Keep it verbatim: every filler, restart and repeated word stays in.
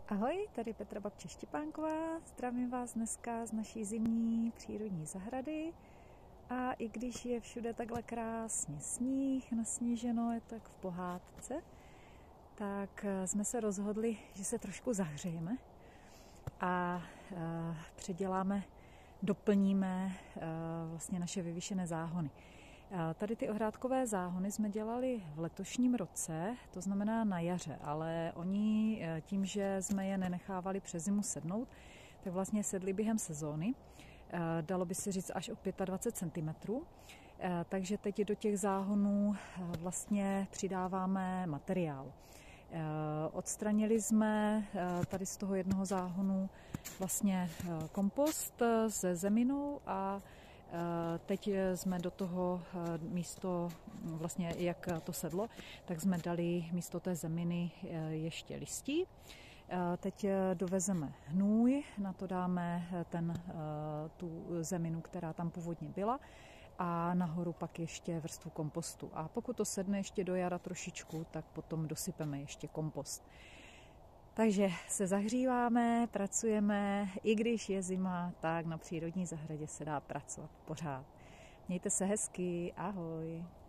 Ahoj, tady Petra Babče Štěpánková, zdravím vás dneska z naší zimní přírodní zahrady. A i když je všude takhle krásně sníh, nasníženo, je tak v pohádce, tak jsme se rozhodli, že se trošku zahřejeme a e, předěláme, doplníme e, vlastně naše vyvýšené záhony. Tady ty ohrádkové záhony jsme dělali v letošním roce, to znamená na jaře, ale oni tím, že jsme je nenechávali přes zimu sednout, tak vlastně sedli během sezóny, dalo by se říct až o dvacet pět centimetrů, takže teď do těch záhonů vlastně přidáváme materiál. Odstranili jsme tady z toho jednoho záhonu vlastně kompost se zeminou a teď jsme do toho místo, vlastně jak to sedlo, tak jsme dali místo té zeminy ještě listí. Teď dovezeme hnůj, na to dáme ten, tu zeminu, která tam původně byla, a nahoru pak ještě vrstvu kompostu. A pokud to sedne ještě do jara trošičku, tak potom dosypeme ještě kompost. Takže se zahříváme, pracujeme, i když je zima, tak na přírodní zahradě se dá pracovat pořád. Mějte se hezky, ahoj.